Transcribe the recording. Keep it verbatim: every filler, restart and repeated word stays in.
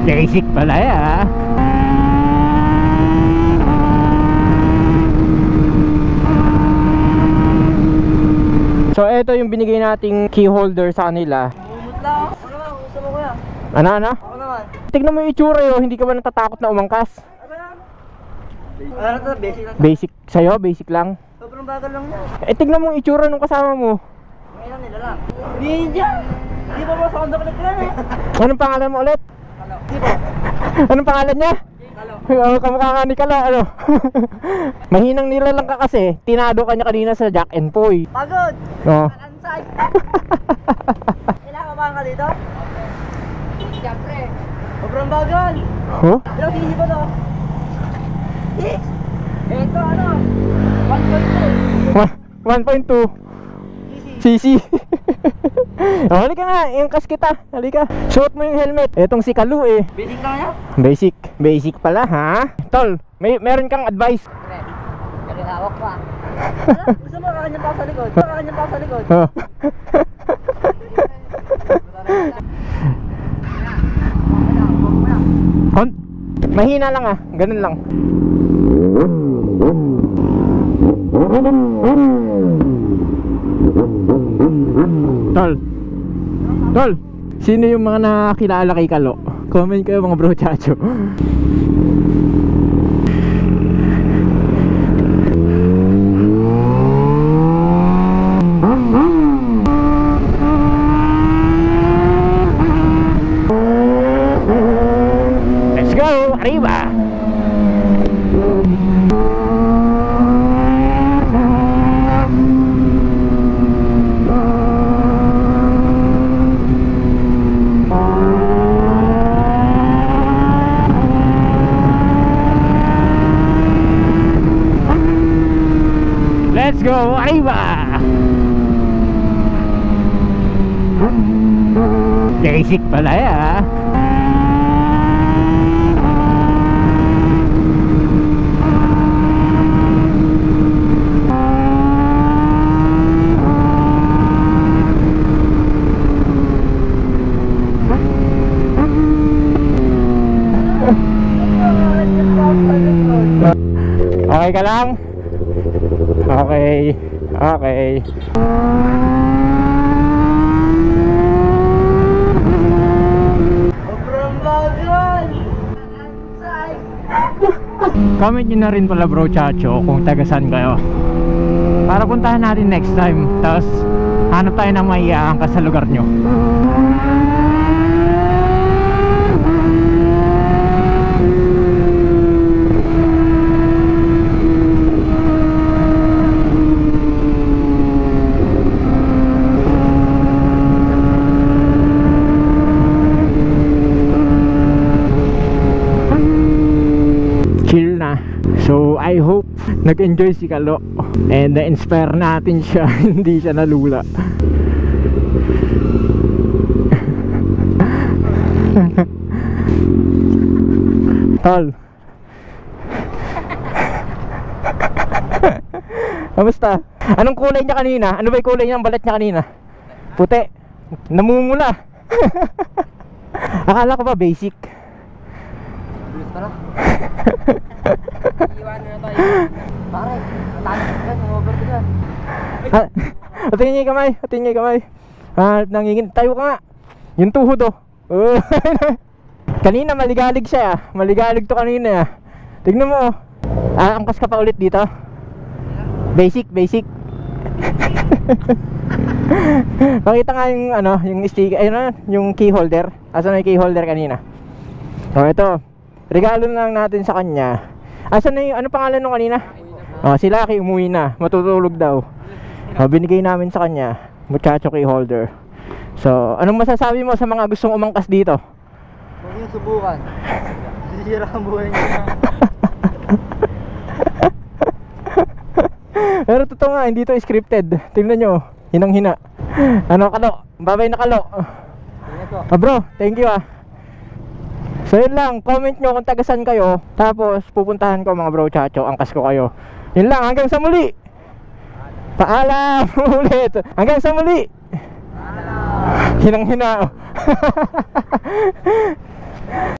Basic pala ya. So ito yung binigay nating key holder sa kanila. Bumut lang. Ano naman? Gusto mo kuya? Ano ano? Ako naman. Tignan mo yung itsura yo, hindi ka ba natatakot na umangkas? Ano yan? Ano to? Basic lang. Basic sa'yo, basic lang. Sobrang bagal lang yan. Eh tignan mo yung itsura nung kasama mo. Ngayon nila lang. Ninja! Di ba mo sa Honda Click lang eh? Anong pangalan mo ulit? Kalo. Di ba? Anong pangalan niya? Kalo. Oh, kamukha nga ni Kala, ano? Mahinang nila lang ka kasi. Tinado ka niya kanina sa Jack and Poy. Pagod! Oh. Ansay! Kailangan ka dito? Siyempre. Sobrang bagal! Huh? Ilang sisi ba to? Eh! Ito ano? one point two. one point two Sisi. cc. Oh, halika nga, iangkas kita. Halika. Suot mo yung helmet. Etong si Kalu eh. Basic lang yan? Basic. Basic pala ha. Tol, may meron kang advice. Pre. Kalinawak pa. Gusto mo kakanyang pa sa likod? Kakanyang pa sa likod? Oh. Hon- Mahina lang ah. Ganun lang. Tol. Tol. Sino yung mga nakakilala kay Kalo? Comment kayo mga bro chacho. Let's go, arriba. Let's go, arriba. Basic pala ya. Okay ka lang? Okay. Okay. Sobrang bagal! Ansay! Comment nyo na rin pala bro chacho kung tagasan kayo, para puntahan natin next time. Tapos hanap tayo ng maiaangkas sa lugar nyo. Chill na. So I hope nag-enjoy si Kalo and na-inspire natin siya. Hindi siya nalula. Tol. Kamusta? Anong kulay niya kanina? Ano ba yung kulay niya? Ang balat niya kanina? Puti. Namumula. Akala ko ba basic? Bilis pa na. Iiwanan na tayo. Pare, tayo ka dyan, over ka dyan. Ah, atingin niya yung kamay, atingin niya yung kamay. Ah, nangingin, tayo ka nga. Yung tuhod oh. Oh. Kanina maligalig siya ah. Maligalig to kanina ah. Tignan mo oh. Ah, angkas ka pa ulit dito. Basic, basic. Pakita nga yung ano, yung stick, ayun na, yung key holder. Asan na yung key holder kanina? Oh, ito. Regalo lang natin sa kanya. Asan na yung, ano pangalan nung kanina? Oh, si Lucky umuwi na, matutulog daw. Oh, binigay namin sa kanya, muchacho key holder. So, anong masasabi mo sa mga gustong umangkas dito? Huwag yung subukan. Sisira ang buhay niya. Pero totoo nga, hindi to scripted. Tingnan nyo, hinang-hina. Ano, Kalo? Babay na Kalo. Ah, bro, thank you ah. So yun lang, comment nyo kung tagasan kayo. Tapos pupuntahan ko mga bro chacho, angkas ko kayo. Yun lang, hanggang sa muli. Paalam ulit. Hanggang sa muli. Hinang-hina.